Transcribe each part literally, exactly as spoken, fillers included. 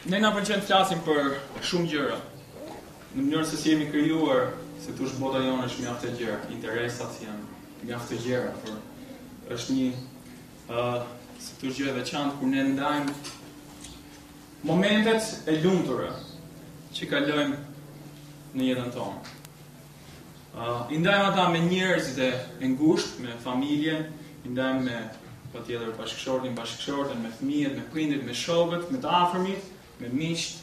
Ne na pëlqen të flasim për shumë gjëra. Në mënyrë se si jemi krijuar, se tush bota jonë është mjaft e gjerë, interesat janë mjaft e gjera, por është një uh, se tush gjë e veçantë kur ne ndajmë momentet e lumtura që kalojmë në jetën tonë. Uh, I ndajmë ata me njerëz e ngushtë, me familjen, i ndajmë me patjetër bashkëshortin, bashkëshorten, me fëmijët, me prindrit, me shokët, me të afërmit, me miqt.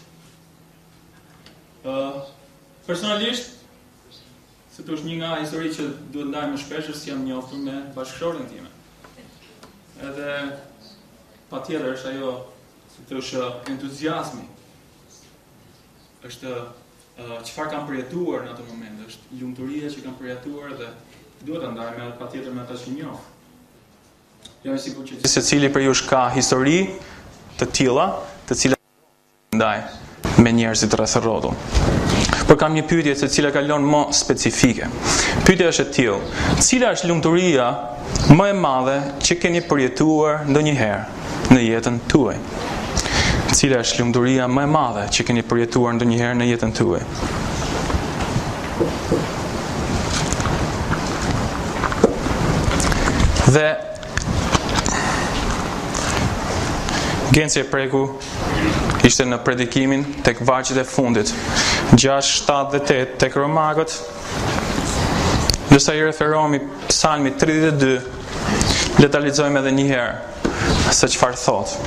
Uh, personalisht, se të është një nga histori që duhet ndaj më shpesh, është si jam njoftur me bashkëshorten time. Edhe patjetër është ajo, se të është entuziasmi, është uh, çfarë kam përjetuar në atë moment, është lumturia që kam përjetuar dhe duhet të ndaj me patjetër me ata që njoh. Jam i sigurt që secili për jush ka histori të tilla, të cilat ndaj me njerëzit rreth rrotull. Por kam një pyetje se cila kalon më specifike. Pyetja është e tillë: cila është lumturia më e madhe që keni përjetuar ndonjëherë në jetën tuaj? Cila është lumturia më e madhe që keni përjetuar ndonjëherë në jetën tuaj? Dhe Genci e preku ishte në predikimin tek vargjet e fundit gjashtë, shtatë dhe tetë tek Romakët, ndërsa i referohemi Psalmit tridhjetë e dy, le ta lexojmë edhe një herë se çfarë thot.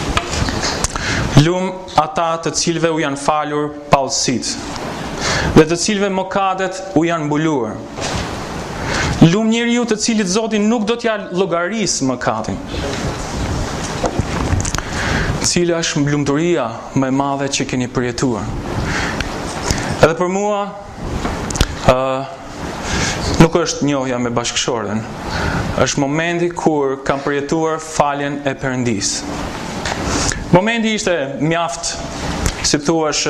Lum ata të cilëve u janë falur pallësitë dhe të cilëve mëkatet u janë mbuluar. Lum njeriu të cilit Zoti nuk do t'ja llogarisë mëkatin. Cila është lumturia më e madhe që keni përjetuar? Edhe për mua, uh, nuk është njohja me bashkëshorten, është momenti kur kam përjetuar faljen e Perëndisë. Momenti ishte mjaft, si thuash,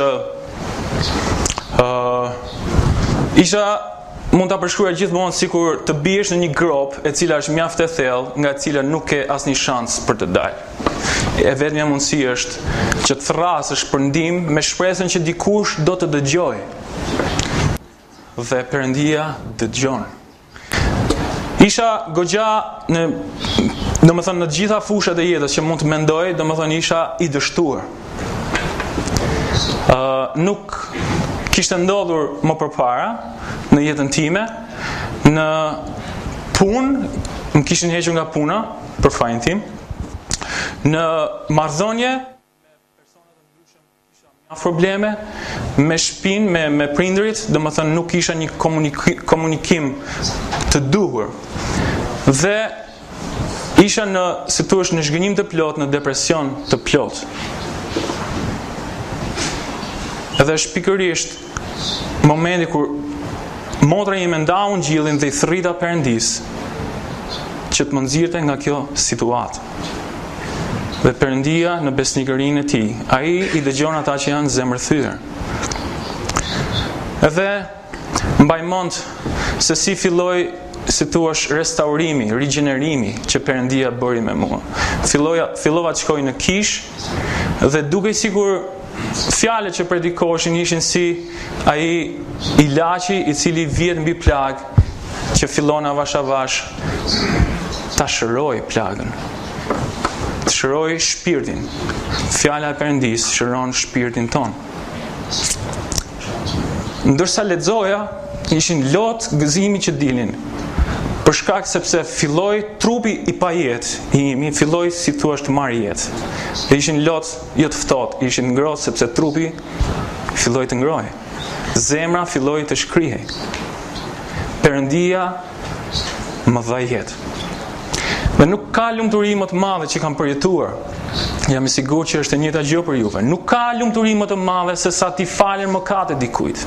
uh, isha mund ta përshkruaj gjithmonë sikur të biesh në një grop e cila është mjaft e thellë, nga e cila nuk ke asnjë shans për të dalë. E vetmja mundësi është që të thrasësh për ndihmë me shpresën që dikush do të dëgjojë. Dhe Perëndia dëgjon. Isha goxha në, domethënë në të gjitha fushat e jetës që mund të mendoj, domethënë isha i dështuar. Uh, nuk kishte ndodhur më përpara në jetën time, në punë, më kishin hequr nga puna për fajin tim. Në marrëdhënie me persona të ndryshëm kisha mjaft probleme, me shtëpinë, me me prindrit, domethënë nuk kisha një komunikim, komunikim të duhur. Dhe isha në, si thua, në zhgënjim të plot, në depresion të plot. Edhe është pikërisht momenti kur motra ime ndau ngjillin dhe i thrita Perëndisë që të më nxirrte nga kjo situatë. Dhe Perëndia në besnikërinë e tij, ai i dëgjon ata që janë zemërthyer. Edhe mbaj mend se si filloi, si thua, restaurimi, rigjenerimi që Perëndia bëri me mua. Filloja, fillova të shkoj në kish dhe dukej sikur fjalët që predikoheshin ishin si ai ilaçi i cili vjet mbi plagë që fillon avash avash ta shëroj plagën. Të shëroj shpirtin. Fjala e Perëndisë shëron shpirtin ton. Ndërsa lexoja, ishin lot gëzimi që dilnin. Për shkak sepse filloi trupi i pajetë i imi, filloi si thua të marrë jetë. Dhe ishin lot jo të ftohtë, ishin ngrohtë sepse trupi filloi të ngrohej. Zemra filloi të shkrihej. Perëndia më dha jetë. Dhe nuk ka lumturi më të madhe që kam përjetuar. Jam i sigurt që është e njëjta gjë për juve. Nuk ka lumturi më të madhe se sa ti falen mëkatet dikujt.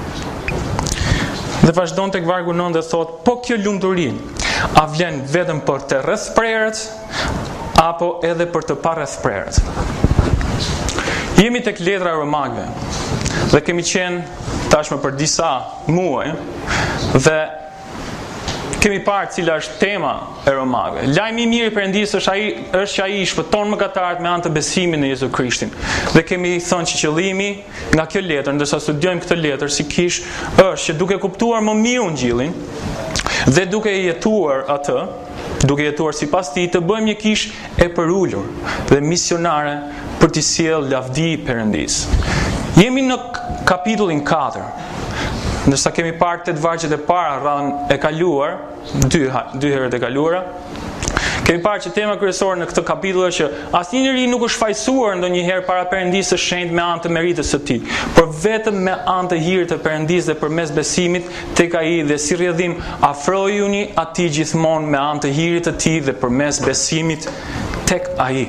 Dhe vazhdon tek vargu nëntë dhe thot: po kjo lumturi a vlen vetëm për të rrethprerët apo edhe për të parrethprerët? Jemi tek letra e Romakëve dhe kemi qenë tashmë për disa muaj dhe kemi parë cila është tema e romave. Lajmi i mirë i Perëndisë është ai është ai i shpëton mëkatarët me anë të besimit në Jezu Krishtin. Dhe kemi thënë që qëllimi nga kjo letër, ndërsa studiojmë këtë letër si kish, është që duke kuptuar më mirë Ungjillin dhe duke jetuar atë, duke jetuar sipas tij, të bëjmë një kish e përulur dhe misionare për të sjellë lavdi Perëndisë. Jemi në kapitullin katër. Ndërsa kemi parë të vargjet e para radhën e kaluar, dy, dy herët e kaluara, kemi parë që tema kryesore në këtë kapitull është që asnjë njeri nuk është fajsuar ndonjëherë para Perëndisë së shenjtë me anë të meritës së tij, por vetëm me anë të hirit të Perëndisë dhe përmes besimit tek ai, dhe si rrjedhim afrojuni atij gjithmonë me anë të hirit të tij dhe përmes besimit tek ai.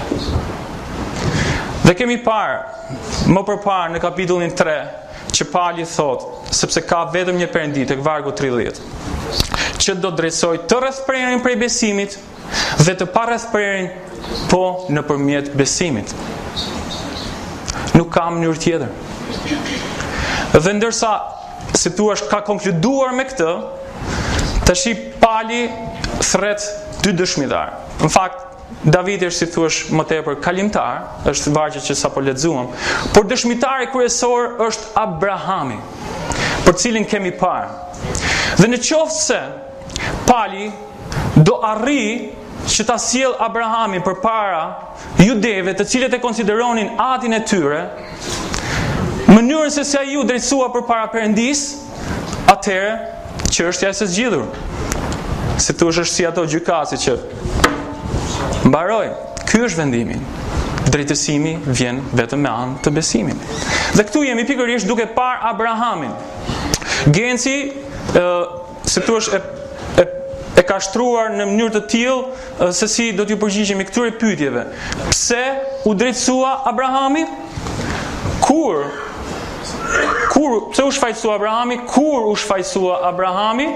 Dhe kemi parë më përpara në kapitullin tre që Pali thot, sepse ka vetëm një Perëndi, tek vargu tridhjetë, që do drejtsoj të rrethprerin prej besimit dhe të pa rrethprerin po nëpërmjet besimit. Nuk ka mënyrë tjetër. Dhe ndërsa si thua ka konkluduar me këtë, tash Pali thret dy dëshmitar. Në fakt Davidi është si thuash më tepër kalimtar, është vargje që sapo lexuam, por dëshmitari kryesor është Abrahami, për cilin kemi parë. Dhe në qoftë se Pali do arri që ta sjell Abrahamin përpara judeve, të cilët e konsideronin atin e tyre, mënyrën se si ai u drejtsua përpara Perëndisë, atëherë çështja është e zgjidhur. Si thuash është si ato gjykatësi që mbaroj, ky është vendimi. Drejtësimi vjen vetëm me anë të besimit. Dhe këtu jemi pikërisht duke parë Abrahamin. Genci, e, si thua, e, e, e ka shtruar në mënyrë të tillë se si do t'ju përgjigjemi këtyre pyetjeve. Pse u drejtsua Abrahami? Kur? Kur? Pse u shfaqsua Abrahami? Kur u shfaqsua Abrahami?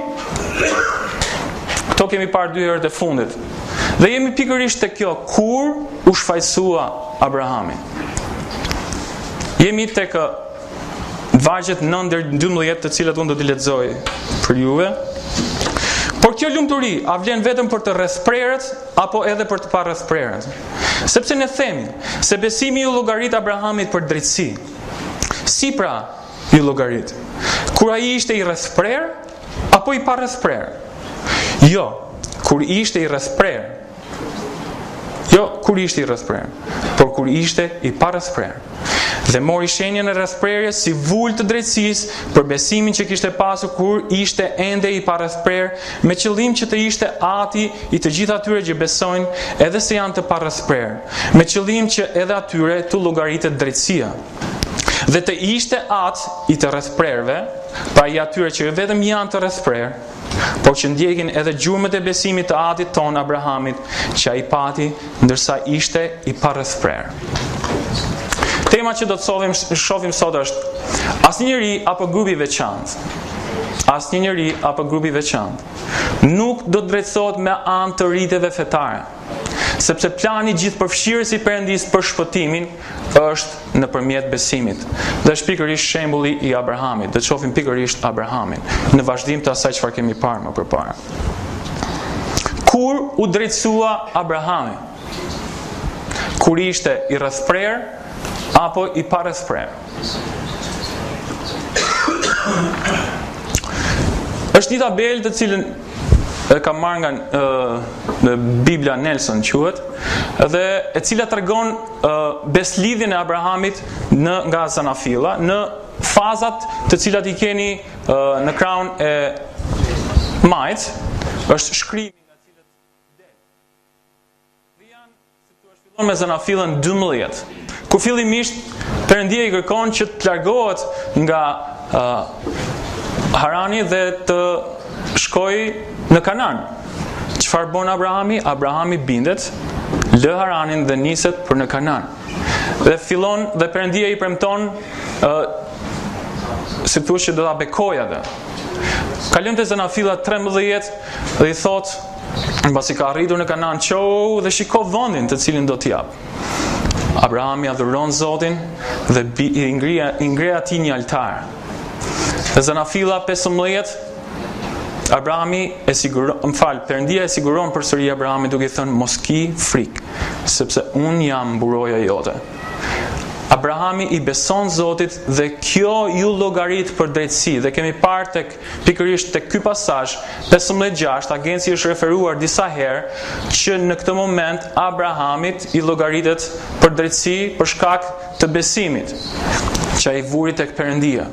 Këto kemi parë dy herët e fundit. Dhe jemi pikërisht te kjo, kur u shfaqsua Abrahami. Jemi tek vargjet nëntë deri në dymbëdhjetë, të cilat unë do t'i lexoj për juve. Por kjo lumturi a vlen vetëm për të rrethprerët apo edhe për të pa rrethprerët? Sepse ne themi se besimi u llogarit Abrahamit për drejtësi. Si pra ju llogarit? Kur ai ishte i rrethprer apo i pa rrethprer? Jo, kur ishte i rrethprer. Jo, kur ishte i rrethprer, por kur ishte i pa rrethprer. Dhe mori shenjën e rrethprerjes si vulë të drejtësisë për besimin që kishte pasur kur ishte ende i pa rrethprer, me qëllim që të ishte ati i të gjithë atyre që besojnë, edhe se janë të pa rrethprer, me qëllim që edhe atyre të llogaritet drejtësia. Dhe të ishte atë i të rrethprerve, pra i atyre që vetëm janë të rrethprer, por që ndjekin edhe gjurmët e besimit të atit ton Abrahamit, që ai pati ndërsa ishte i pa rrethprer. Tema që do të shohim, shohim sot është asnjë njeri apo grup i veçantë. Asnjë njeri apo grup i veçantë nuk do të drejtohet me anë të riteve fetare, sepse plani gjithëpërfshirës i Perëndisë për shpëtimin është nëpërmjet besimit. Dhe është pikërisht shembulli i Abrahamit. Do të shohim pikërisht Abrahamin në vazhdim të asaj çfarë kemi parë më përpara. Kur u drejtsua Abrahami? Kur ishte i rrethprer apo i pa rrethprer? Është një tabelë të cilën e kam marrë nga uh, Biblia Nelson quhet, dhe e cila tregon uh, beslidhjen e Abrahamit në nga Zanafilla në fazat të cilat i keni uh, në krahun e majt, është shkrimi nga cilët del. Dhe janë, si thua, fillon me Zanafillën dymbëdhjetë, ku fillimisht Perëndia i kërkon që të largohet nga uh, Harani dhe të shkoj në Kanan. Çfarë bën Abrahami? Abrahami bindet, lë Haranin dhe niset për në Kanan. Dhe fillon dhe Perëndia i premton, uh, si thua, që do ta bekoj atë. Kalon te Zanafilla trembëdhjetë dhe i thot, mbasi ka arritur në Kanan, çau dhe shiko vendin të cilin do t'i jap. Abrahami adhuron Zotin dhe i ngri i ngri atij një altar. Dhe Zanafilla pesëmbëdhjetë Abrahami e siguron, më fal, Perëndia e siguron përsëri Abrahamit duke thënë mos ki frikë, sepse unë jam mburoja jote. Abrahami i beson Zotit dhe kjo ju llogarit për drejtësi, dhe kemi parë tek pikërisht tek ky pasazh pesëmbëdhjetë gjashtë, agenci është referuar disa herë që në këtë moment Abrahamit i llogaritet për drejtësi për shkak të besimit që ai vuri tek Perëndia.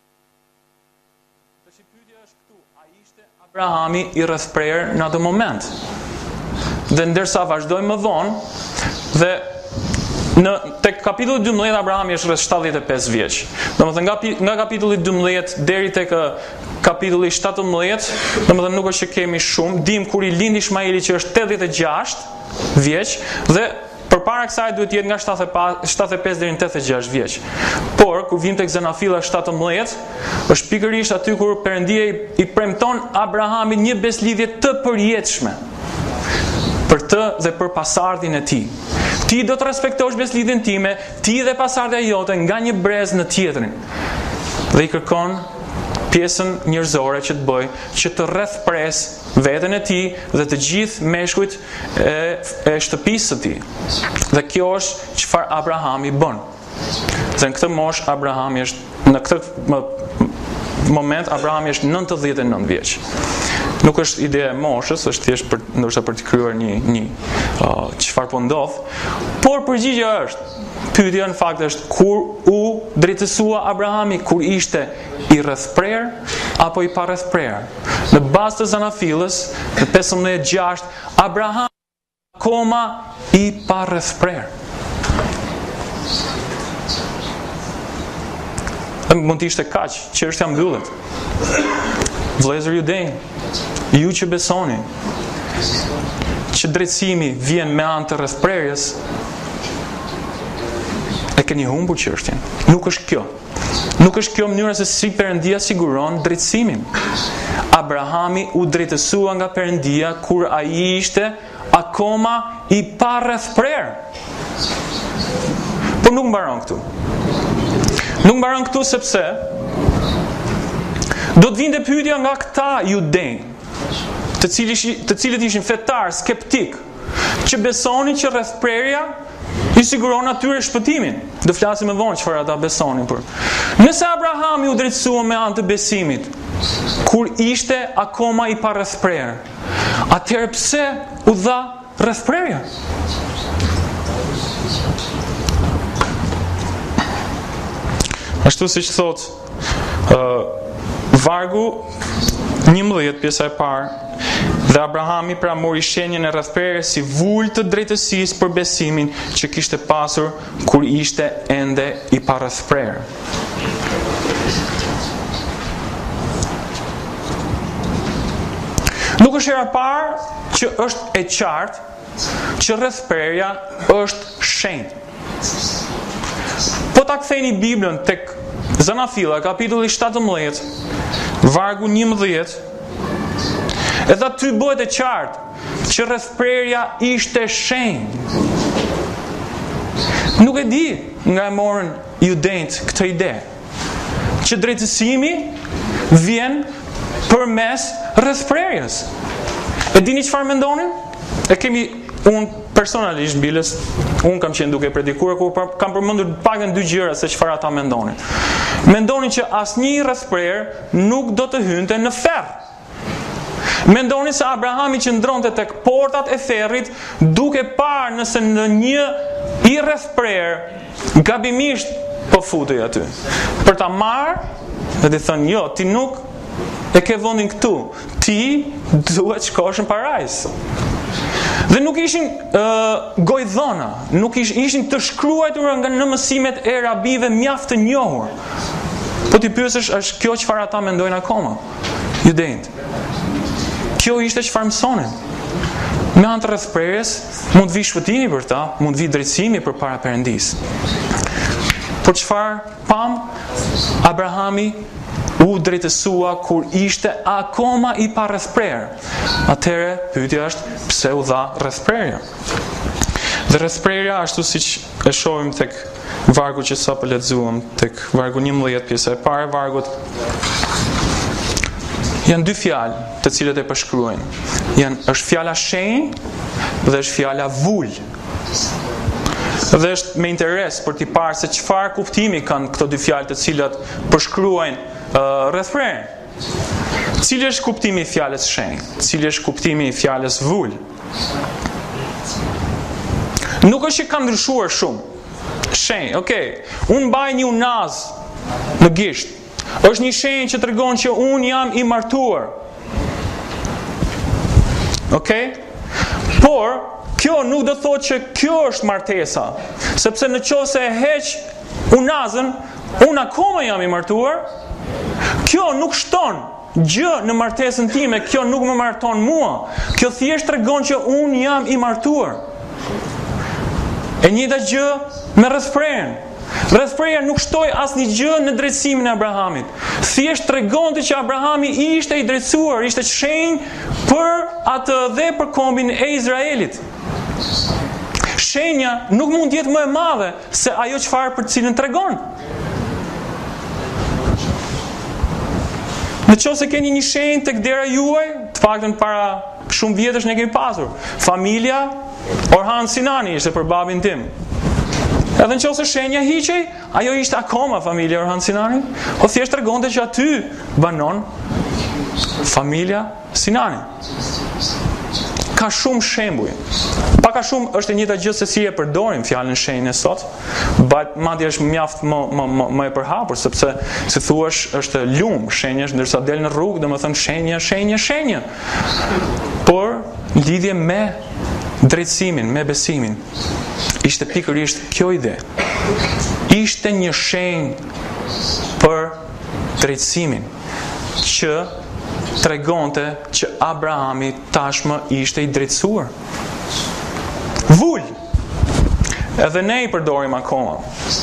Tash pyetja është këtu, a ishte Abrahami i rrethprerë në atë moment? Dhe ndërsa vazhdojmë më vonë, dhe në tek kapitulli dymbëdhjetë Abrahami është rreth shtatëdhjetë e pesë vjeç. Domethënë nga nga kapitulli dymbëdhjetë deri tek kapitulli shtatëmbëdhjetë, domethënë nuk është që kemi shumë, dim kur i lindi Ishmaeli që është tetëdhjetë e gjashtë vjeç dhe përpara kësaj duhet të jetë nga shtatëdhjetë e pesë deri në tetëdhjetë e gjashtë vjeç. Por kur vim tek Zanafilla shtatëmbëdhjetë, është pikërisht aty kur Perëndia i premton Abrahamit një beslidhje të përjetshme për të dhe për pasardhin e tij. Ti do të respektosh beslidhjen time, ti dhe pasardhja jote nga një brez në tjetrin. Dhe i kërkon pjesën njerëzore që të bëj, që të rrethpres veten e tij dhe të gjithë meshkujt e, e shtëpisë së tij. Dhe kjo është çfarë Abrahami bën. Dhe në këtë moshë Abrahami është në këtë moment Abrahami është nëntëdhjetë e nëntë vjeç. Nuk është ide e moshës, është thjesht për ndoshta për të krijuar një një uh, çfarë po ndodh, por përgjigjja është, pyetja në fakt është kur u drejtësua Abrahami, kur ishte i rrethprer apo i pa rrethprer. Në bazë të Zanafillës, në pesëmbëdhjetë gjashtë, Abrahami akoma i pa rrethprer. Mund të ishte kaq, çështja mbyllet. Vëllezër ju denj, ju që besoni që drejtësimi vjen me anë të rrethprerjes, e keni humbur çështjen. Nuk është kjo. Nuk është kjo mënyra se si Perëndia siguron drejtësimin. Abrahami u drejtësua nga Perëndia kur ai ishte akoma i pa rrethprer. Por nuk mbaron këtu. Nuk mbaron këtu sepse do të vinte pyetja nga këta judenj, të cilët të cilët ishin fetar skeptik, që besonin që rrethprerja i siguron atyre shpëtimin. Do flasim më vonë çfarë ata besonin për. Nëse Abrahami u drejtësua me anë të besimit, kur ishte akoma i pa rrethprer, atëherë pse u dha rrethprerja? Ashtu siç thot uh, vargu njëmbëdhjetë pjesa e parë, dhe Abrahami pra mori shenjën e rrethprerjes si vulë të drejtësisë për besimin që kishte pasur kur ishte ende i pa rrethprer. Nuk është hera parë që është e qartë që rrethprerja është shenjë. Po ta ktheni Biblën tek Zanafilla, kapitulli shtatëmbëdhjetë, vargu njëmbëdhjetë, edhe aty bëhet e qartë që rrethprerja ishte shenjë. Nuk e di nga e morën judenjt këtë ide, që drejtësimi vjen përmes rrethprerjes. E dini çfarë mendonin? E kemi unë personalisht bilës, unë kam qenë duke predikuar kur kam përmendur paktën dy gjëra se çfarë ata mendonin. Mendonin që asnjë rrethprer nuk do të hynte në ferr. Mendonin se Abrahami qëndronte tek portat e ferrit duke parë nëse në një i rrethprer gabimisht po futej aty. Për ta marrë dhe të thënë jo, ti nuk e ke vendin këtu. Ti duhet shkosh në parajsë. Dhe nuk ishin uh, gojdhona, nuk ish, ishin të shkruar nga në mësimet e rabive mjaft të njohur. Po ti pyesësh, është kjo çfarë ata mendojnë akoma? Judenjt. Kjo ishte çfarë mësonin. Me anë të rrethprerjes mund të vi shpëtimi për ta, mund të vi drejtësimi përpara Perëndisë. Por çfarë pam? Abrahami u drejtësua kur ishte akoma i pa rrethprer. Atëherë pyetja është pse u dha rrethprerja? Dhe rrethprerja, ashtu siç e shohim tek vargu që sapo lexuam, tek vargu njëmbëdhjetë pjesa e parë e vargut, janë dy fjalë të cilët e përshkruajnë. Janë është fjala shenjë dhe është fjala vul. Dhe është me interes për t'i parë se çfarë kuptimi kanë këto dy fjalë të cilat përshkruajnë uh, refren. Cili është kuptimi i fjalës shenjë? Cili është kuptimi i fjalës vul? Nuk është që ka ndryshuar shumë. Shenjë, okay. Unë mbaj një unaz në gisht. Është një shenjë që tregon që unë jam i martuar. Okay? Por kjo nuk do thotë që kjo është martesa, sepse në qoftë se e heq unazën, unë akoma jam i martuar. Kjo nuk shton gjë në martesën time, kjo nuk më marton mua. Kjo thjesht tregon që unë jam i martuar. E njëjta gjë me rrethpren. Rrethpreja nuk shtoi asnjë gjë në drejtsimin e Abrahamit. Thjesht tregonte që Abrahami ishte i drejtësuar, ishte shenjë për atë dhe për kombin e Izraelit. Shenja nuk mund të jetë më e madhe se ajo çfarë për cilën tregon. Në qoftë se keni një shenjë tek dera juaj, të paktën para shumë vjetësh ne kemi pasur. Familja Orhan Sinani ishte për babin tim. Edhe në qoftë se shenja hiqej, ajo ishte akoma familja Orhan Sinani, o thjesht tregonte që aty banon familja Sinani. Ka shumë shembuj. Paka shumë është e njëjta gjë se si e përdorim fjalën shenjë sot, but madje është mjaft më më më, më e përhapur, sepse si thuash është lum, shenja është ndërsa del në rrugë, domethënë shenja, shenja, shenja. Por lidhje me drejtsimin, me besimin, ishte pikërisht kjo ide. Ishte një shenjë për drejtsimin që tregonte që Abrahami tashmë ishte i drejtësuar. Vul. Edhe ne i përdorim akoma.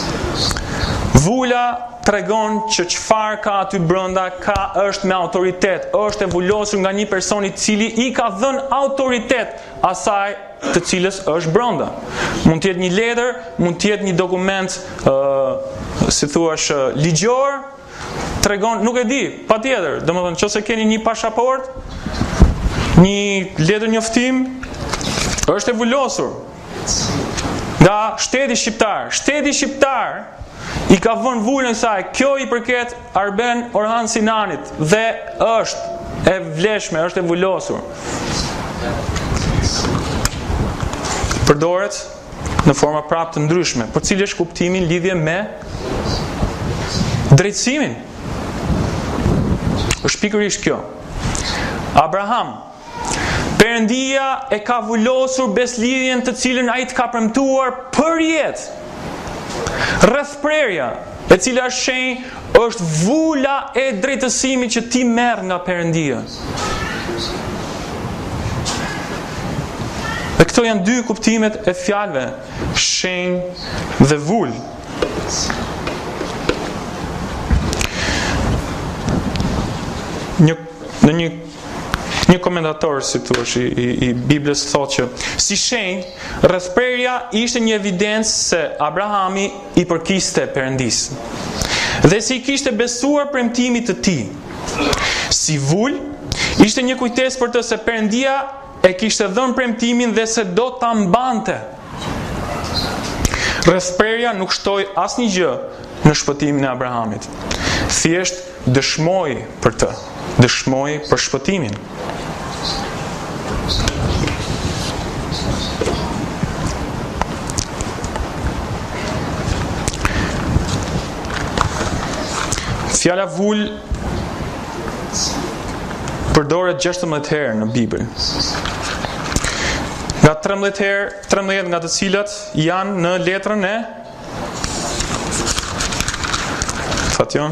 Vula tregon që çfarë ka aty brenda ka është me autoritet, është e vulosur nga një person i cili i ka dhënë autoritet asaj të cilës është brenda. Mund të jetë një letër, mund të jetë një dokument, uh, si thuash, uh, ligjor, tregon, nuk e di, patjetër, domethënë nëse keni një pasaport, një letër njoftim, është e vulosur nga shteti shqiptar. Shteti shqiptar i ka vënë vulën saj, kjo i përket Arben Orhan Sinanit dhe është e vleshme, është e vulosur. Përdoret në forma prapë të ndryshme, por cili është kuptimi në lidhje me drejtsimin? Është pikërisht kjo. Abraham, Perëndia e ka vulosur beslidhjen të cilën ai të ka premtuar për jetë. Rrethprerja, e cila është shenjë, është vula e drejtësimit që ti merr nga Perëndia. Dhe këto janë dy kuptimet e fjalëve shenjë dhe vul. Një, në një Një komentator, si thuash, i, i, i Biblës thotë që si shenjë, rrethprerja ishte një evidencë se Abrahami i përkiste Perëndisë dhe si i kishte besuar premtimit të tij. Si vul, ishte një kujtesë për të se Perëndia e kishte dhënë premtimin dhe se do ta mbante. Rrethprerja nuk shtoi asnjë gjë në shpëtimin e Abrahamit. Thjesht dëshmoi për të, dëshmoi për shpëtimin. Fjala vul përdoret gjashtëmbëdhjetë herë në Bibël. Nga trembëdhjetë herë, trembëdhjetë nga të cilat janë në letrën e Fation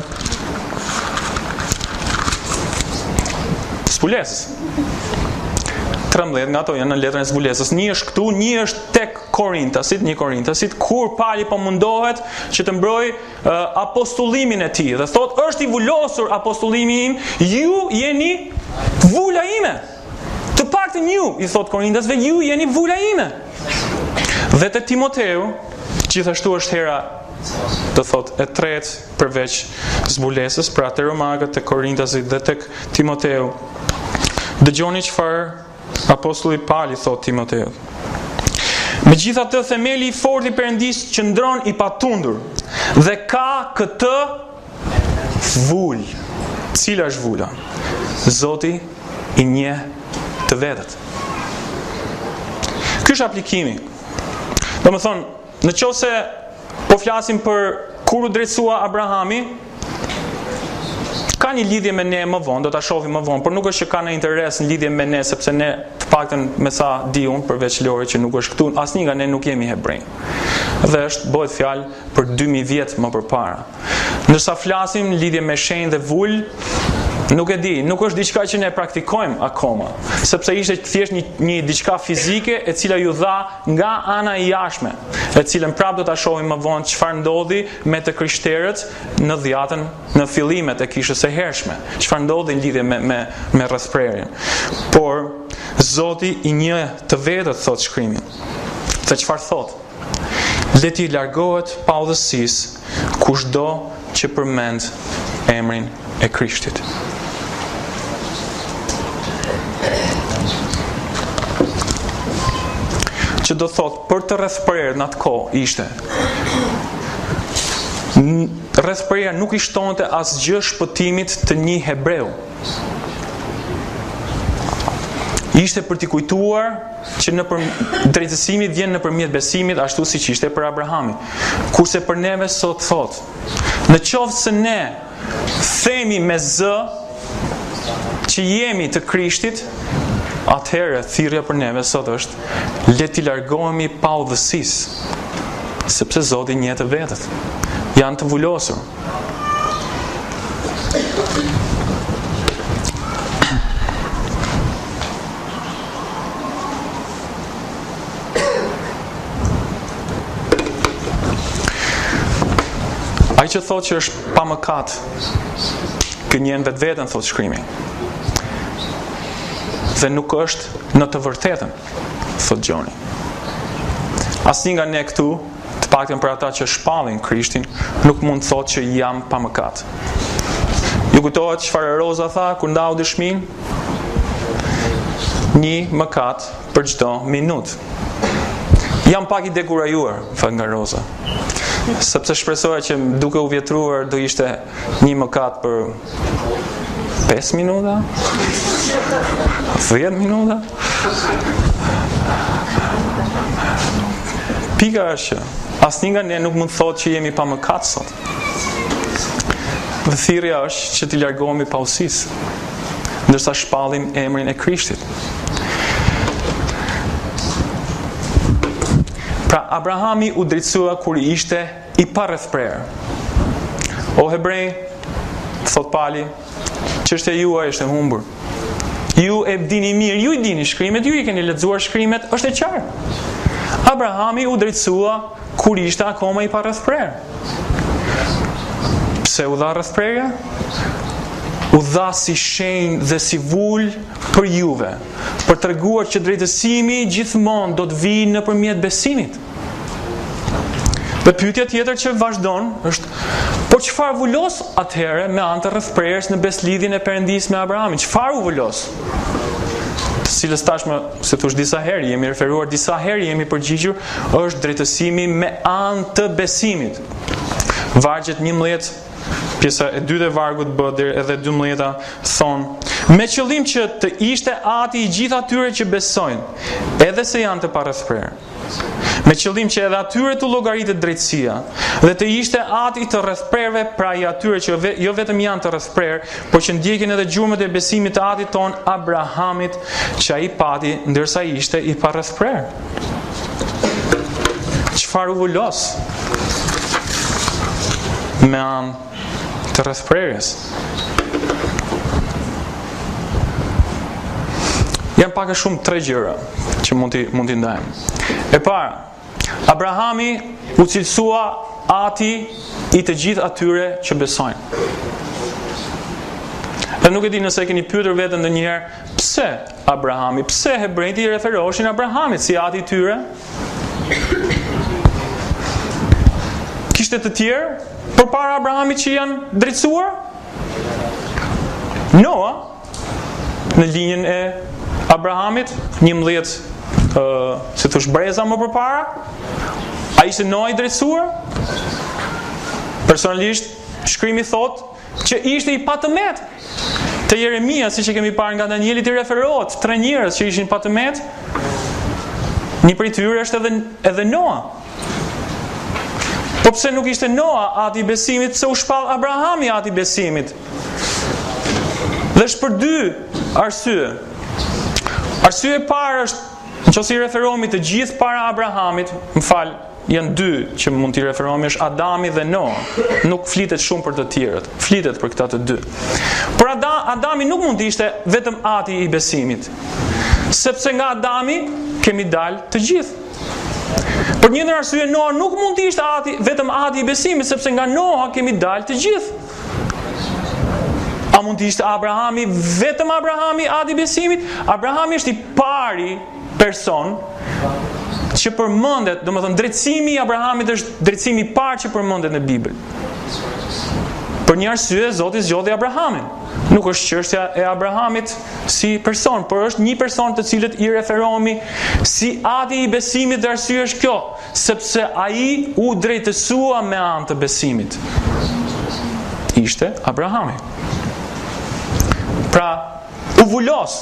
Zbulesës. trembëdhjetë nga ato janë në letrën e Zbulesës. Një është këtu, një është tek Korintasit, një Korintasit, kur Pali po mundohet që të mbrojë uh, apostullimin e tij dhe thotë është i vulosur apostullimi im, ju jeni vula ime. Të paktën ju, i thotë Korintasve, ju jeni vula ime. Dhe te Timoteu, gjithashtu është hera do thot e tretë përveç zbulesës, pra te Romakët, te Korintasit dhe tek Timoteu. Dëgjoni çfarë apostulli Pali thot Timoteut. Megjithatë themeli i fortë i Perëndisë qëndron i patundur dhe ka këtë vul. Cila është vula? Zoti i njeh të vetët. Ky është aplikimi. Do më thonë, në qoftë se po flasim për kur u drejtësua Abrahami, ka një lidhje me ne më vonë, do ta shohim më vonë, por nuk është që ka në interes në lidhje me ne, sepse ne të paktën me sa di unë, përveç Lori që nuk është këtu, asnjë nga ne nuk jemi hebrejë. Dhe është bëhet fjalë për dy mijë vjet më përpara. Ndërsa flasim në lidhje me shenjë dhe vul, nuk e di, nuk është diçka që ne praktikojmë akoma, sepse ishte thjesht një, një diçka fizike e cila ju dha nga ana e jashtme, e cilën prap do ta shohim më vonë çfarë ndodhi me të krishterët në dhjatën, në fillimet e kishës së hershme, çfarë ndodhi në lidhje me me me rrethprerjen. Por Zoti i njeh të vetët, thot shkrimi. Dhe çfarë thot? Le t'i largohet pa udhësisë kushdo që përmend emrin e Krishtit. Që do thot, për të rrethprerë në atë kohë ishte rrethprerja nuk i shtonte asgjë shpëtimit të një hebreu. Ishte për t'i kujtuar që në për drejtësimi vjen nëpërmjet besimit, ashtu siç ishte për Abrahamin. Kurse për neve sot thot, në qoftë se ne themi me zë që jemi të Krishtit, atëherë thirrja për neve sot është le t'i largohemi pa udhësisë, sepse Zoti njeh të vetët. Janë të vulosur. Ai që thotë që është pa mëkat, gënjen vetveten, thotë shkrimi. Dhe nuk është në të vërtetën, thot Gjoni. Asnjë nga ne këtu, të paktën për ata që shpallin Krishtin, nuk mund të thotë që jam pa mëkat. Ju kujtohet çfarë Roza tha kur ndau dëshmin? Një mëkat për çdo minutë. Jam pak i dekurajuar, thot nga Roza. Sepse shpresoja që duke u vjetruar do ishte një mëkat për pesë minuta, dhjetë minuta. Pika është që asnjë nga ne nuk mund të thotë që jemi pa mëkat sot. Dhe thirrja është që t'i largohemi pa udhësisë, ndërsa shpallim emrin e Krishtit. Pra Abrahami u drejtësua kur i ishte i pa rrethprerë. O hebrej, thot Pali, çështja juaj është e humbur. Ju e dini mirë, ju i dini shkrimet, ju i keni lexuar shkrimet, është e qartë. Abrahami u drejtësua kur ishte akoma i pa rrethprerë. Pse u dha rrethprerja? U dha si shenjë dhe si vul për juve, për treguar që drejtësimi gjithmonë do të vijë nëpërmjet besimit. Dhe pyetja tjetër që vazhdon është, po çfarë vulos atëherë me anë të rrethprerjes në beslidhjen e Perëndisë me Abrahamin? Çfarë u vulos? Të cilës tashmë, se thosh disa herë, jemi referuar disa herë, jemi përgjigjur, është drejtësimi me anë të besimit. Vargjet njëmbëdhjetë, pjesa e dytë e vargut B deri edhe dymbëdhjeta thonë, me qëllim që të ishte ati i gjithë atyre që besojnë, edhe se janë të parrethprerë. Me qëllim që edhe atyre të llogaritet drejtësia, dhe të ishte ati të rrethprerëve, pra i atyre që jo vetëm janë të rrethprerë, por që ndjekin edhe gjurmët e besimit të atit ton Abrahamit, që ai pati ndërsa ishte i parrethprerë. Çfarë u vulos me anë të rrethprerjes? Janë pak a shumë tre gjëra që mund t'i mund t'i ndajmë. E para, Abrahami u cilësua ati i të gjithë atyre që besojnë. Dhe nuk e di nëse keni pyetur veten ndonjëherë, pse Abrahami, pse hebrejt i referoheshin Abrahamit si ati i tyre? kishte të tjerë përpara Abrahamit që janë drejtësuar? Noa, në linjën e Abrahamit, njëmbëdhjetë uh, si thosh breza më përpara, a ishte Noa i drejtësuar? Personalisht, shkrimi thot që ishte i patëmet. Te Jeremia, siç e kemi parë nga Danieli, i referohet tre njerëz që ishin patëmet. Një prej tyre është edhe edhe Noa. Po pse nuk ishte Noa ati i besimit, pse u shpall Abrahami ati i besimit? Dhe është për dy arsye. Arsye e parë është, nëse i referohemi të gjithë para Abrahamit, më fal, janë dy që mund t'i referohemi, është Adami dhe Noa. Nuk flitet shumë për të tjerët, flitet për këta të dy. Por Adam, Adami nuk mund të ishte vetëm ati i besimit, sepse nga Adami kemi dalë të gjithë. Për një ndër arsye, Noa nuk mund të ishte ati, vetëm ati i besimit, sepse nga Noa kemi dalë të gjithë. A mund të ishte Abrahami, vetëm Abrahami ati i besimit? Abrahami është i pari person që përmendet, domethënë drejtësimi i Abrahamit është drejtësimi i parë që përmendet në Bibël. Për një arsye, Zoti zgjodhi Abrahamin. Nuk është çështja e Abrahamit si person, por është një person të cilët i referohemi si ati i besimit, dhe arsyeja është kjo, sepse ai u drejtësua me anë të besimit. Ishte Abrahami. Pra, u vulos.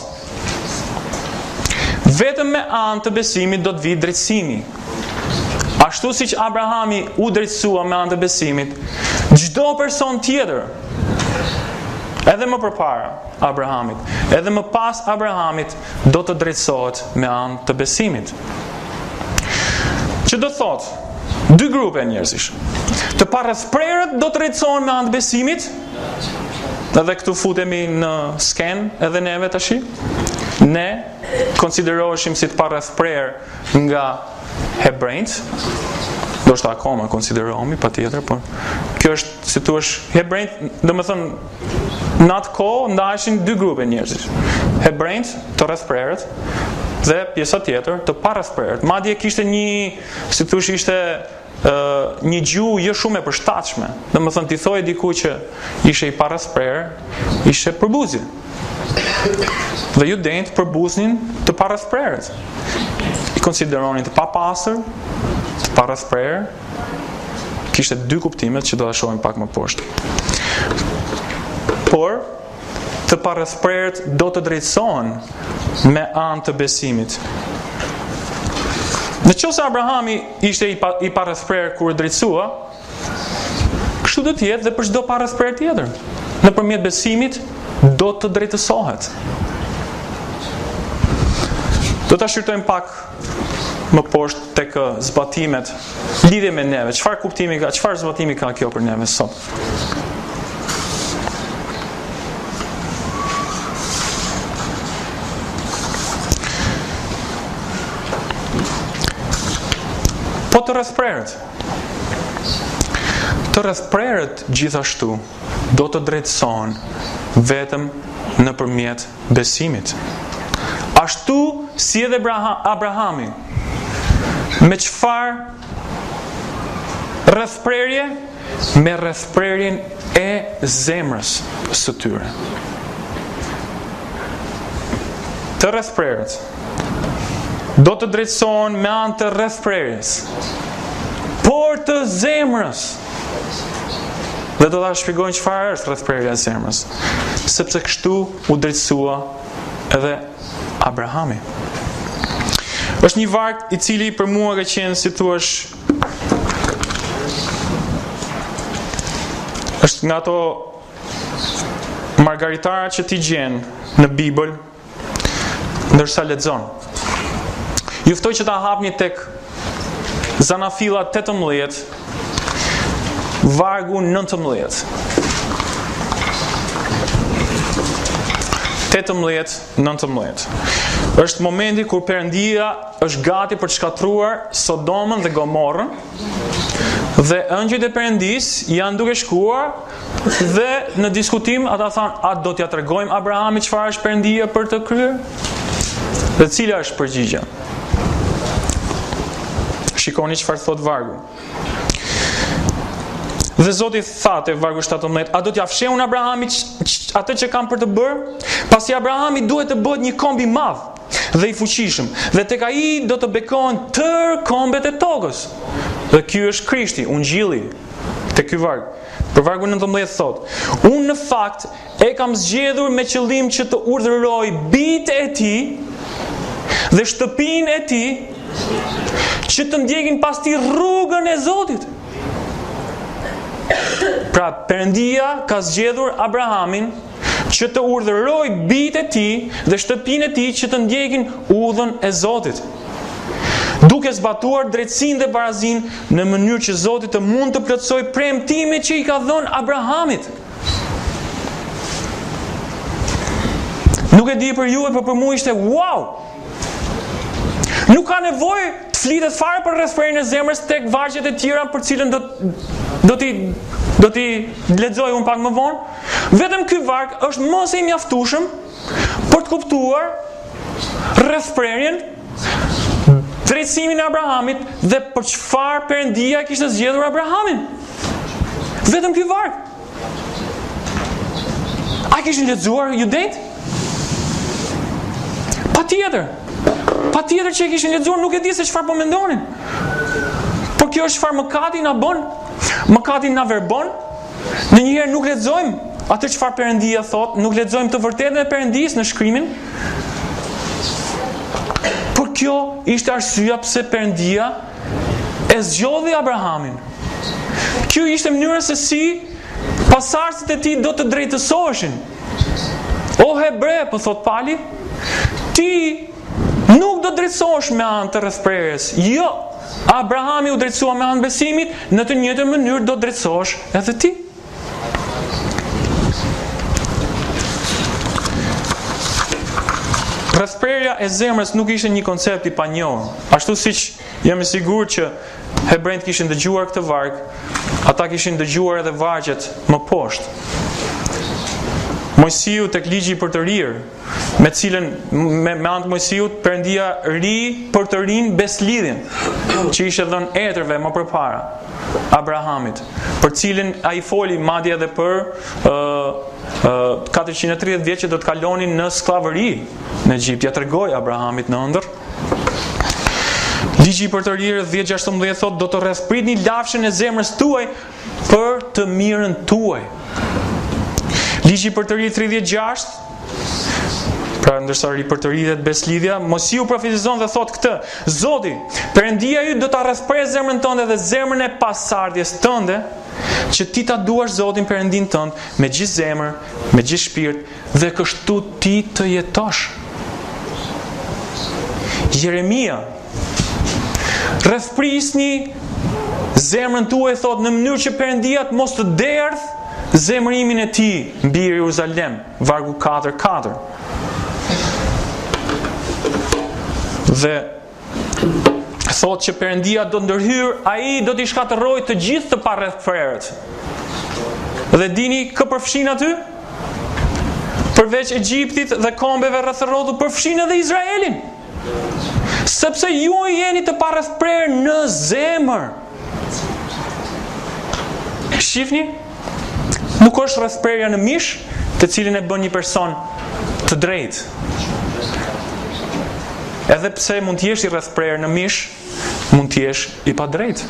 Vetëm me anë të besimit do të vijë drejtësimi. Ashtu siç Abrahami u drejtësua me anë të besimit, çdo person tjetër, edhe më përpara Abrahamit, edhe më pas Abrahamit, do të drejtësohet me anë të besimit. Që do thotë, dy grupe njerëzish. Të parasprerët do të drejtësohen me anë të besimit, edhe këtu futemi në sken edhe neve tashi. Ne konsideroheshim si të parasprerë nga hebrejt, do shta akoma konsiderohemi pa tjetër, por kjo është, si tu është hebrejt, dhe më thënë, në atë kohë ndaheshin dy grupe njerëzish. Hebrejt të rrethprerët dhe pjesa tjetër të parasprerët. Madje kishte një, si tu është ishte Uh, një gjuhë jo shumë e përshtatshme. Dhe më thënë, t'i thoi diku që ishe i parasprerë, ishe përbuzje. Dhe ju denjtë përbuznin të parasprerët. I konsideronin të papastër, të parasprerë. Kishte dy kuptimet që do ta shohim pak më poshtë. Por të parasprerët do të drejtësohen me anë të besimit. Në qoftë se Abrahami ishte i, pa, i parasprerë kur drejtësua, kështu do të jetë dhe për çdo parasprerë tjetër. Nëpërmjet besimit do të drejtësohet. Do ta shqyrtojmë pak më poshtë tek zbatimet, lidhje me neve. Çfarë kuptimi ka, çfarë zbatimi ka kjo për neve sot? Po të rrethprerët. Të rrethprerët gjithashtu do të drejtësohen vetëm nëpërmjet besimit. Ashtu si edhe Abrahami, me çfarë rrethprerje? Me rrethprerjen e zemrës së tyre. Të rrethprerët do të drejtësohen me anë të rrethprerjes, por të zemrës. Dhe do ta shpjegojmë çfarë është rrethprerja e zemrës, sepse kështu u drejtësua edhe Abrahami. Është një varg i cili për mua ka qenë, si thua, është nga ato margaritara që ti gjen në Bibël ndërsa lexon. Ju ftoj që ta hapni tek Zanafilla tetëmbëdhjetë, vargu nëntëmbëdhjetë. tetëmbëdhjetë nëntëmbëdhjetë. Është momenti kur Perëndia është gati për të shkatruar Sodomën dhe Gomorrën, dhe ëngjëjt e Perëndis janë duke shkuar dhe në diskutim ata thanë, a do t'ja tregojmë Abrahamit çfarë është Perëndia për të kryer? Dhe cila është përgjigja? Shikoni çfarë thot vargu. Dhe Zoti thate, vargu shtatëmbëdhjetë, a do t'ja fsheh unë Abrahamit atë që kam për të bërë? Pasi Abrahami duhet të bëhet një komb i madh dhe i fuqishëm, dhe tek ai do të bekohen tërë kombet e tokës. Dhe ky është Krishti, ungjilli. Te ky varg. Për vargu nëntëmbëdhjetë thot: unë në fakt e kam zgjedhur me qëllim që të urdhëroj bijtë e tij dhe shtëpinë e tij që të ndjekin pas tij rrugën e Zotit. Pra Perëndia ka zgjedhur Abrahamin që të urdhëroj bijtë e tij dhe shtëpinë e tij që të ndjekin udhën e Zotit, duke zbatuar drejtsinë dhe barazinë në mënyrë që Zoti të mund të plotësojë premtimet që i ka dhënë Abrahamit. Nuk e di për ju, por për mua ishte wow. Nuk ka nevojë të flitet fare për rrethpërjen e zemrës tek vargjet e tjera për cilën do do t'i do t'i lexoj un pak më vonë. Vetëm ky varg është më se i mjaftueshëm për të kuptuar rrethpërjen, drejtsimin e Abrahamit dhe për çfarë Perëndia kishte zgjedhur Abrahamin. Vetëm ky varg. A kishin lexuar judejt? Patjetër. Patjetër që e kishin lexuar, nuk e di se çfarë po mendonin. Por kjo është çfarë mëkati na bën. Mëkati na verbon. Në njëherë nuk lexojmë atë çfarë Perëndia thot, nuk lexojmë të vërtetën e Perëndisë në shkrimin. Por kjo ishte arsyeja pse Perëndia e zgjodhi Abrahamin. Kjo ishte mënyra se si pasardhësit e tij do të drejtësoheshin. O hebre, po thot Pali, ti nuk do drejtësohesh me anë të rrethpërjes. Jo, Abrahami u drejtësua me anë besimit, në të njëjtën mënyrë do drejtësohesh edhe ti. Rrethpërja e zemrës nuk ishte një koncept i panjohur. Ashtu siç jam i sigurt që hebrejt kishin dëgjuar këtë varg, ata kishin dëgjuar edhe vargjet më poshtë. Mojsiu tek ligji për të rirë, me cilën me, me anë të Mojsiut Perëndia ri për të rinë beslidhjen që ishte dhënë etërve më përpara Abrahamit, për cilën ai foli madje edhe për uh, uh, katërqind e tridhjetë vjet që do të kalonin në skllavëri në Egjipt. Ja tregoi Abrahamit në ëndër. Ligji për të rirë dhjetë gjashtëmbëdhjetë thot: do të rrethpritni lafshën e zemrës tuaj për të mirën tuaj. Ligji për të ri tridhjetë e gjashtë, pra ndërsa ri për të ri dhe beslidhja, Mojsiu profetizon dhe thot këtë: Zoti, Perëndia yt do ta rrethpërë zemrën tënde dhe zemrën e pasardhjes tënde, që ti ta duash Zotin Perëndin tënd me gjithë zemër, me gjithë shpirt, dhe kështu ti të jetosh. Jeremia: rrethprisni zemrën tuaj, thot, në mënyrë që Perëndia të mos të derdh zemërimin e tij mbi Jeruzalem, vargu katër katër. Dhe thot që Perëndia do ndërhyr, ai do t'i shkatërrojë të gjithë të parrethpërët. Dhe dini kë përfshin aty? Përveç Egjiptit dhe kombeve rrethërrodhur, përfshin edhe Izraelin. Sepse ju jeni të parrethpërë në zemër. Shifni? Nuk është rrethpërja në mish, të cilin e bën një person të drejtë. Edhe pse mund të jesh i rrethpërë në mish, mund të jesh i padrejtë.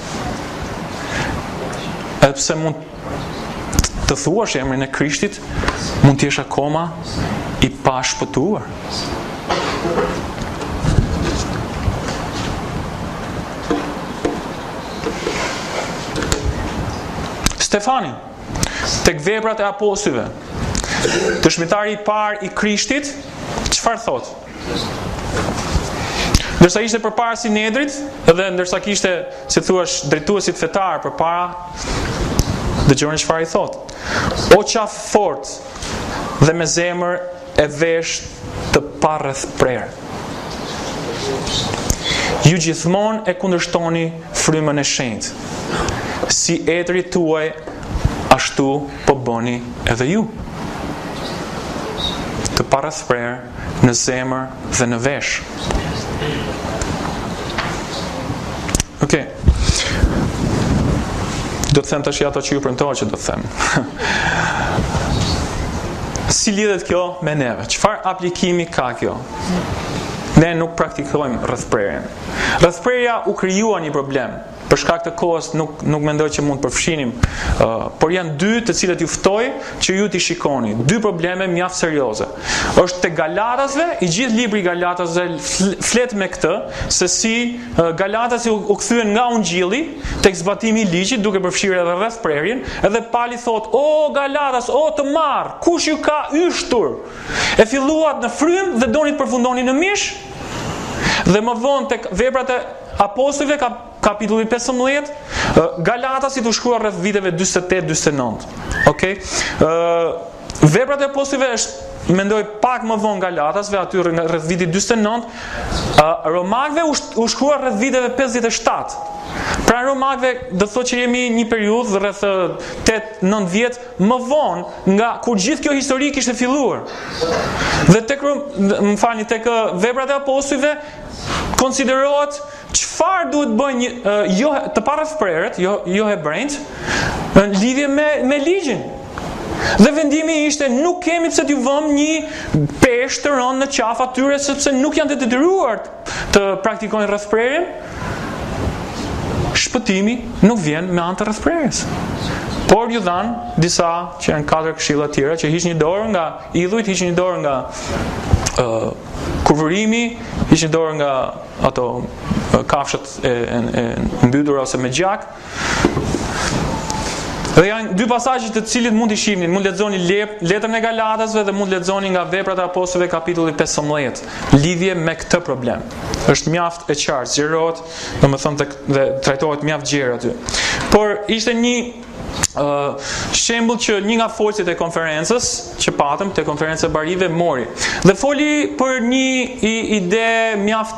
Edhe pse mund të thuash emrin e Krishtit, mund të jesh akoma i pashpëtuar. Stefani, tek Veprat e Apostujve, dëshmitari i parë i Krishtit, çfarë thot? Ndërsa ishte përpara Sinedrit, edhe ndërsa kishte, si thuash, drejtuesit fetar përpara, dëgjoni çfarë i thot. O qafë fort dhe me zemër e vesh të parrethpërë. Ju gjithmonë e kundërshtoni frymën e shenjtë. Si etrit tuaj, ashtu po bëni edhe ju. Të parrethpërë në zemër dhe në vesh. Ok. Do të them tash ato që ju premtova që do të them. Si lidhet kjo me neve? Çfarë aplikimi ka kjo? Ne nuk praktikojmë rrethprerjen. Rrethprerja u krijua një problem. Për shkak të kohës nuk nuk mendoj që mund të përfshinim, uh, por janë dy të cilët ju ftoj që ju t'i shikoni. Dy probleme mjaft serioze. Është te Galatasve, i gjithë libri i Galatasve flet me këtë, se si uh, Galatasi u, u kthyen nga ungjilli tek zbatimi i ligjit, duke përfshirë edhe rrethprerjen, edhe Pali thot: "O Galatas, o të marr, kush ju ka yshtur? E filluat në frym dhe doni të përfundoni në mish?" Dhe më vonë tek Veprat e Apostujve ka kapitulli pesëmbëdhjetë, Galatasit u shkruar rreth viteve dyzet e tetë dyzet e nëntë. Okej? Ë Veprat e Apostujve është, mendoj, pak më vonë Galatasve, aty rreth vitit dyzet e nëntë. Uh, Romakëve u shkruar rreth viteve pesëdhjetë e shtatë. Pra Romakëve do thotë që jemi një periudhë rreth tetë nëntë vjet më vonë nga kur gjithë kjo histori kishte filluar. Dhe tek, më falni, tek Veprat e Apostujve konsiderohet çfarë duhet bëjnë një, uh, jo të parrethprerët, jo jo hebrejt, në lidhje me me ligjin. Dhe vendimi ishte: nuk kemi pse t'ju vëmë një peshë të rënë në qafë atyre, sepse nuk janë të detyruar të praktikojnë rrethprerjen. Shpëtimi nuk vjen me anë të rrethprerjes. Por ju dhanë disa që janë katër këshilla të tjera, që hiq një dorë nga idhujt, hiq një dorë nga uh, kurvërimi, hiq një dorë nga ato uh, kafshët e, e, e mbytura ose me gjak. Dhe janë dy pasazhe të cilit mund t'i shihni, mund lexoni letrën e Galatasve dhe mund lexoni nga Veprat e Apostujve kapitulli pesëmbëdhjetë, lidhje me këtë problem. Është mjaft e qartë, zgjerohet, domethënë dhe trajtohet mjaft gjerë aty. Por ishte një Uh, shembull që një nga folësit e konferencës që patëm te konferenca e Barive mori dhe foli për një i, ide mjaft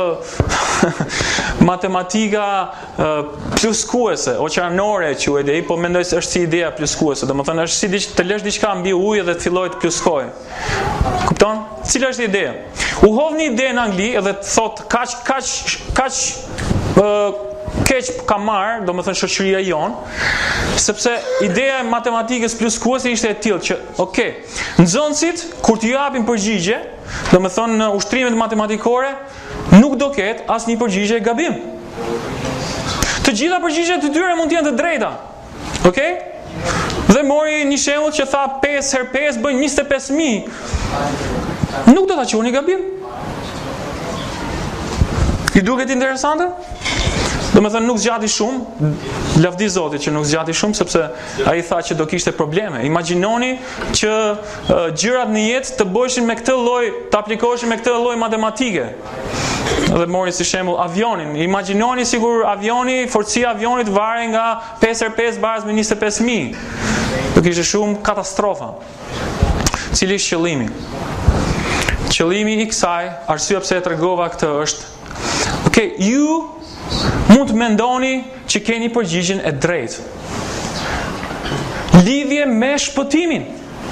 matematika uh, pluskuese, oqeanore quhet ai, po mendoj se është si ideja pluskuese, domethënë është si diç, të lësh diçka mbi ujë dhe të fillojë të pluskojë. Kupton? Cila është ideja? U hodh një ide në Angli edhe thot kaq kaq kaq uh, keq ka marrë, do më thënë shoqëria jonë, sepse ideja e matematikës pluskuese ishte e tillë që, okay, nxënësit kur t'ju japin përgjigje, do më thënë në ushtrimet matematikore, nuk do ketë asnjë përgjigje gabim. Të gjitha përgjigjet të tyre mund të jenë të drejta. Okej? Dhe mori një shembull që tha pesë herë pesë bën njëzet e pesë mijë. Nuk do ta quheni gabim. I duket interesante? Do me thënë nuk zgjati shumë, lavdi Zotit që nuk zgjati shumë, sepse ai tha që do kishte probleme. Imagjinoni që uh, gjërat në jetë të bëheshin me këtë lloj, të aplikoheshin me këtë lloj matematike. Dhe mori si shembull avionin. Imagjinoni sigur avioni, forcia e avionit vare nga pesë herë pesë baraz me njëzet e pesë mijë. Do kishte shumë katastrofa. Cili është qëllimi? Qëllimi i kësaj, arsyeja pse e tregova këtë është, okay, ju mund të mendoni që keni përgjigjen e drejtë. Lidhje me shpëtimin.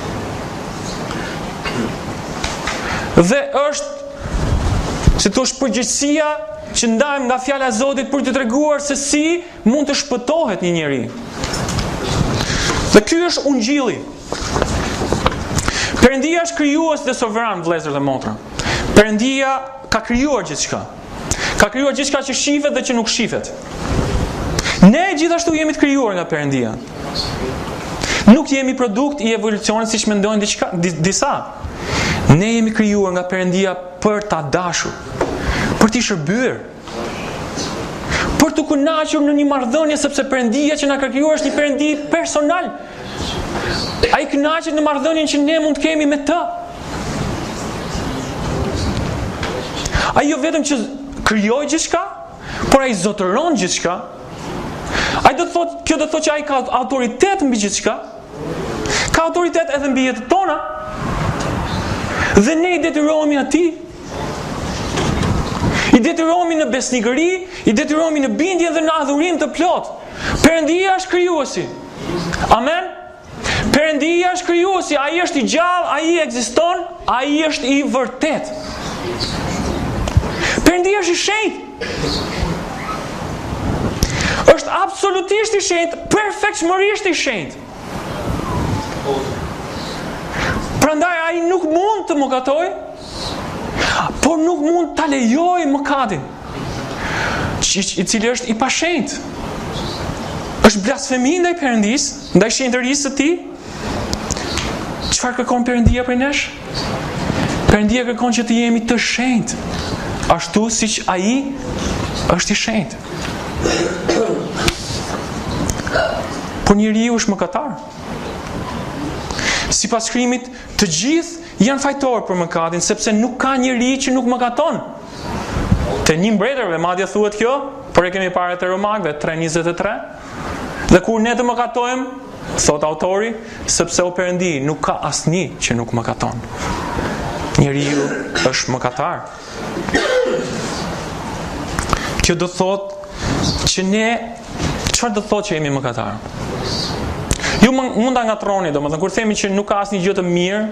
Dhe është, si thosh, përgjegjësia që ndajmë nga fjala e Zotit për të treguar se si mund të shpëtohet një njeri. Dhe ky është ungjilli. Perëndia është krijues dhe sovran, vëllezër dhe motra. Perëndia ka krijuar gjithçka. Ka krijuar gjithçka që shihet dhe që nuk shihet. Ne gjithashtu jemi të krijuar nga Perëndia. Nuk jemi produkt i evolucionit siç mendojnë diçka disa. Ne jemi krijuar nga Perëndia për ta dashur, për t'i shërbyer, për të kënaqur në një marrëdhënie, sepse Perëndia që na ka krijuar është një Perëndi personal. Ai kënaqet në marrëdhënien që ne mund të kemi me të. Ai jo vetëm që krijoi gjithçka, por ai zotëron gjithçka. Ai do të thotë, kjo do të thotë që ai ka autoritet mbi gjithçka. Ka autoritet edhe mbi jetën tona. Dhe ne i detyrohemi atij. I detyrohemi në besnikëri, i detyrohemi në bindje dhe në adhurim të plot. Perëndia është krijuesi. Amen. Perëndia është krijuesi, ai është i gjallë, ai ekziston, ai është i vërtet. Perëndia është i shenjtë. është absolutisht i shenjtë, perfektshmërisht i shenjtë. Prandaj ai nuk mund të mëkatojë, por nuk mund ta lejojë mëkatin, i cili është i pashenjtë. Është blasfemi ndaj Perëndis, ndaj shenjtërisë së Tij. Çfarë kërkon Perëndia prej nesh? Perëndia kërkon që të jemi të shenjtë, ashtu siç ai është i shenjtë. Por njeriu është mëkatar. Sipas shkrimit, të gjithë janë fajtorë për mëkatin, sepse nuk ka njeri që nuk mëkaton. Te një mbretërve madje thuhet kjo, por e kemi parë te Romakëve tre njëzet e tre. Dhe kur ne të mëkatojmë, thot autori, sepse o Perëndi, nuk ka asnjë që nuk mëkaton. Njeriu është mëkatar. Kjo do thot që ne, çfarë do thot që jemi mëkatar? Ju mund ta ngatroni, domethënë kur themi që nuk ka asnjë gjë të mirë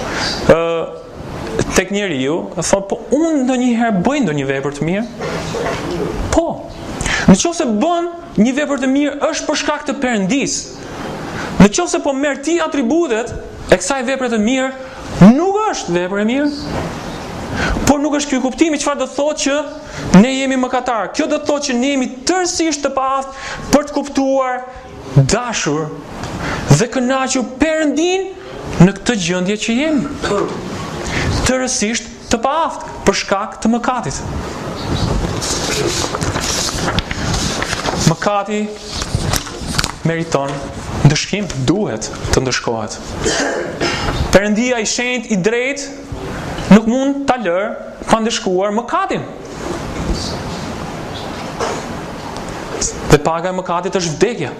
ë tek njeriu, thot po unë ndonjëherë bëj ndonjë vepër të mirë. Po. Nëse bën një vepër të mirë është për shkak të Perëndis. Nëse po merr ti atributet e kësaj vepre të mirë, nuk është vepër e mirë. Por nuk është ky kuptimi, çfarë do thotë që ne jemi mëkatar. Kjo do thotë që ne jemi tërësisht të paaftë për të kuptuar, dashur dhe kënaqur Perëndin në këtë gjendje që jemi. Tërësisht të paaftë për shkak të mëkatit. Mëkati meriton ndëshkim, duhet të ndëshkohet. Perëndia i shenjtë, i drejtë nuk mund ta lërë pa ndëshkuar mëkatin. Dhe paga e mëkatit është vdekja.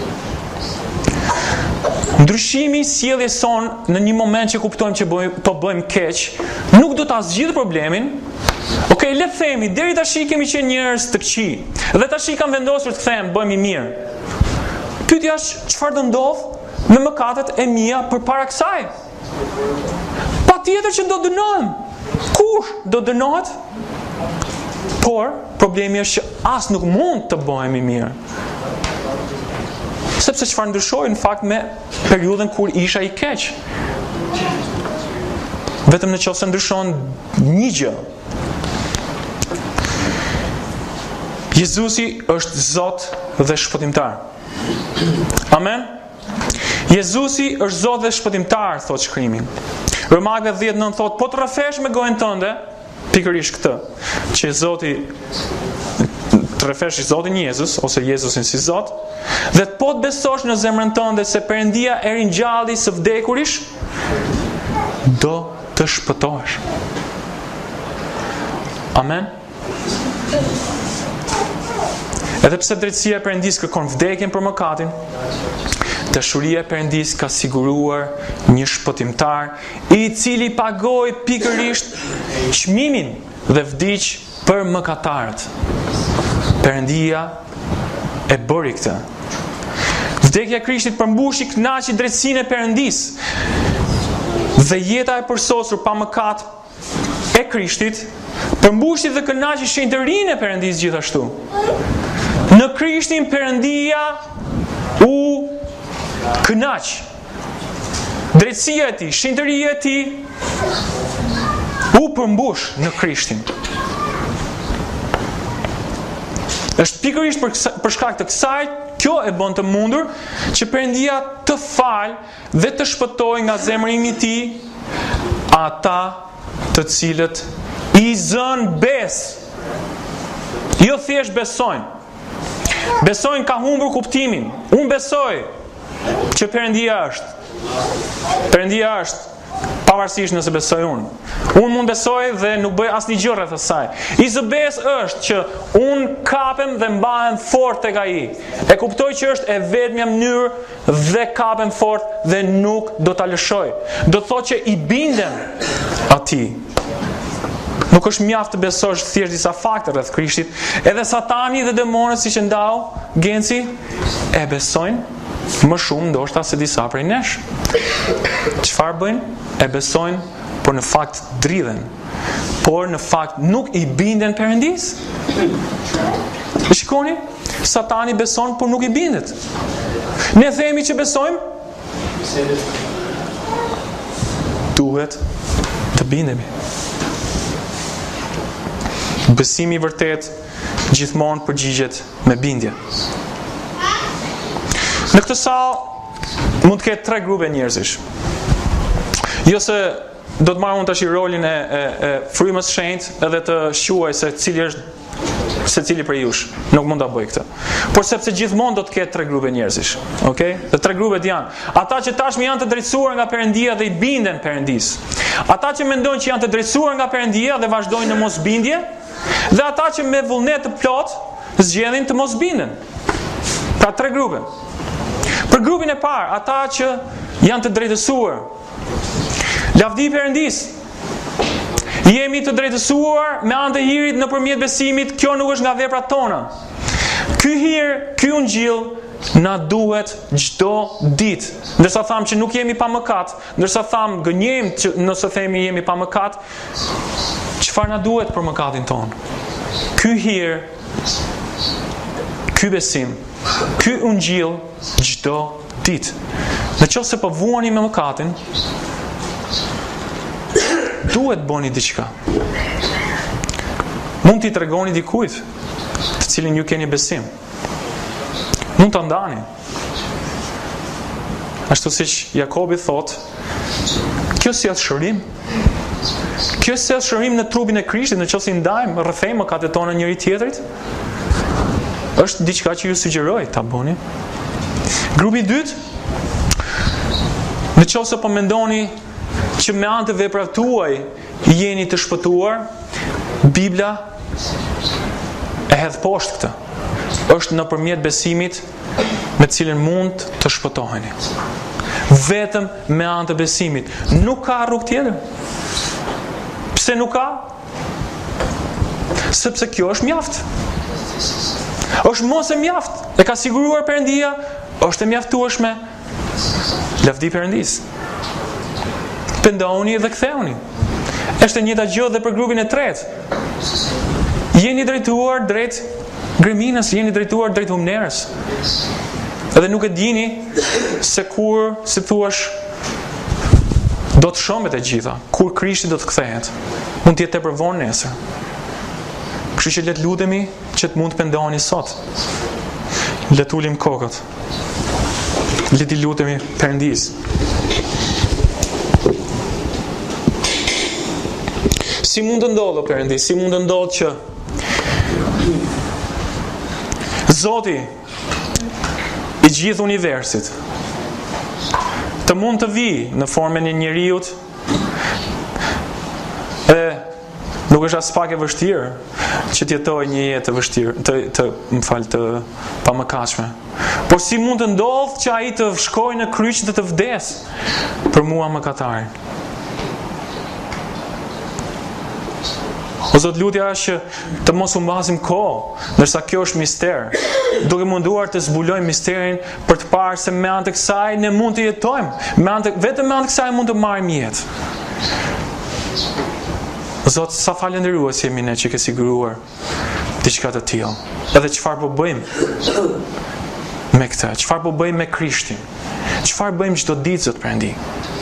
Ndryshimi i sjelljes son në një moment që kuptojmë që bëjmë, po bëjmë keq, nuk do ta zgjidhë problemin. Okej, le të themi, deri tash kemi qenë njerëz të këqij, dhe tash kam vendosur të them, bëjmë i mirë. Pyetja është çfarë do ndodh me mëkatet e mia përpara kësaj? Patjetër që do dënohem. Kush do dënohet? Por problemi është që as nuk mund të bëhemi mirë. Sepse çfarë ndryshoi në fakt me periudhën kur isha i keq. Vetëm nëse ndryshon një gjë. Jezusi është Zot dhe shpëtimtar. Amen. Jezusi është Zot dhe shpëtimtar, thot shkrimi. Romakëve dhjetë nëntë thot, po të rrëfesh me gojën tënde, pikërisht këtë, që Zoti të rrëfesh Zotin Jezus ose Jezusin si Zot, dhe po të besosh në zemrën tënde se Perëndia e ringjalli së vdekurish, do të shpëtohesh. Amen. Edhe pse drejtësia e Perëndis kërkon vdekjen për mëkatin, dashuria e Perëndis ka siguruar një shpëtimtar i cili pagoi pikërisht çmimin dhe vdiq për mëkatarët. Perëndia e bëri këtë. Vdekja e Krishtit përmbushi kënaqi drejtësinë e Perëndis. Dhe jeta e përsosur pa mëkat e Krishtit përmbushi dhe kënaqi shenjtërinë e Perëndis gjithashtu. Në Krishtin Perëndia u kënaq. Drejtësia e tij, shenjtëria e tij u përmbush në Krishtin. Është pikërisht për, për shkak të kësaj, kjo e bën të mundur që Perëndia të falë dhe të shpëtojë nga zemrimi i tij ata të cilët i zën besë. Jo thjesht besojnë. Besojnë ka humbur kuptimin. Unë besoj që Perëndia është. Perëndia është, pavarësisht nëse besoj unë. Unë mund besoj dhe nuk bëj asnjë gjë rreth asaj. I zë besë është që unë kapem dhe mbahem fort tek ai. E kuptoj që është e vetmja mënyrë dhe kapem fort dhe nuk do ta lëshoj. Do thotë që i bindem atij. Nuk është mjaft të besosh thjesht disa fakte rreth Krishtit. Edhe Satani dhe demonët, siç e ndau Genci, e besojnë më shumë ndoshta se disa prej nesh. Çfarë bëjnë? E besojnë, por në fakt dridhen. Por në fakt nuk i binden Perëndis. E shikoni? Satani beson, por nuk i bindet. Ne themi që besojmë, duhet të bindemi. Besimi i vërtet gjithmonë përgjigjet me bindje. Në këtë sallë mund të ketë tre grupe njerëzish. Jo se do të marrë unë tash rolin e, e, e frymës shenjtë edhe të shuaj se cili është se cili për jush. Nuk mund ta bëj këtë. Por sepse gjithmonë do të ketë tre grupe njerëzish. Okej? Okay? Dhe tre grupet janë ata që tashmë janë të drejtësuar nga Perëndia dhe i binden Perëndis. Ata që mendojnë që janë të drejtësuar nga Perëndia dhe vazhdojnë në mosbindje, dhe ata që me vullnet të plot zgjedhin të mos binden. Pra tre grupe. Për grupin e parë, ata që janë të drejtësuar, lavdi Perëndis. Jemi të drejtësuar me anë të hirit nëpërmjet besimit, kjo nuk është nga veprat tona. Ky hir, ky ungjill na duhet çdo ditë. Ndërsa tham që nuk jemi pa mëkat, ndërsa tham gënjejmë që nëse themi jemi pa mëkat, çfarë na duhet për mëkatin ton? Ky hir, ky besim, ky ungjill çdo ditë. Nëse po vuani me mëkatin, duhet bëni diçka. Mund t'i tregoni dikujt të cilin ju keni besim. Mund ta ndani. Ashtu siç Jakobi thot, kjo sjell shërim. Kjo sjell shërim në trupin e Krishtit, nëse i ndajmë, rrëfejmë mëkatet tona njëri tjetrit. Është diçka që ju sugjeroj ta bëni. Grupi i dytë, nëse po mendoni që me anë të veprave tuaj jeni të shpëtuar, Bibla e hedh poshtë këtë. Është nëpërmjet besimit me cilën mund të shpëtoheni. Vetëm me anë të besimit. Nuk ka rrugë tjetër. Pse nuk ka? Sepse kjo është mjaft. Është mos e mjaft. E ka siguruar Perëndia, është e mjaftueshme. Lavdi Perëndis. Pendohuni dhe ktheuni. Është e njëjta gjë dhe për grupin e tretë. Jeni drejtuar drejt griminës, jeni drejtuar drejt humnerës. Edhe nuk e dini se kur, si thuash, do të shëmbet e gjitha, kur Krishti do të kthehet. Mund të jetë tepër vonë nesër. Kështu që le të lutemi që të mund të pendoheni sot. Le të ulim kokët. Le të lutemi Perëndis. Si mund të ndodhë, Perëndi, si mund të ndodhë që Zoti i gjithë universit të mund të vi në formën e njeriut, e nuk është as pak e vështirë që të jetoj një jetë të vështirë, të, të më fal, të pamëkatshme. Por si mund të ndodhë që ai të shkojë në kryq dhe të vdes për mua mëkatarin? O Zot, lutja është që të mos humbasim kohë, ndërsa kjo është mister, duke munduar të zbulojmë misterin për të parë se me anë të kësaj ne mund të jetojmë, me anë të, vetëm me anë të kësaj mund të marrim jetë. O Zot, sa falendërues jemi ne që ke siguruar diçka të tillë. Edhe çfarë po bëjmë me këtë? Çfarë po bëjmë me Krishtin? Çfarë bëjmë çdo ditë, Zot Perëndi?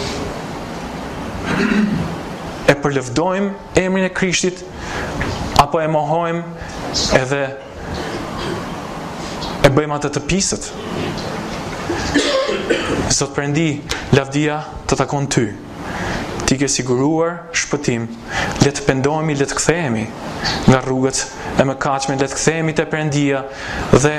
E përlëvdojmë emrin e Krishtit, apo e mohojmë edhe e bëjmë atë të pisët? Zot Perëndi, lavdia të takon ty. Ti ke siguruar shpëtim. Le të pendohemi, le të kthehemi nga rrugët e mëkatshme, le të kthehemi te Perëndia dhe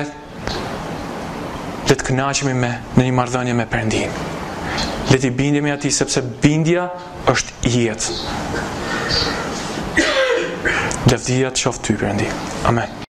le të kënaqemi me në një marrëdhënie me Perëndin. Le të bindemi atij sepse bindja është jetë. Lavdia të qoftë ty, Perëndi. Amen.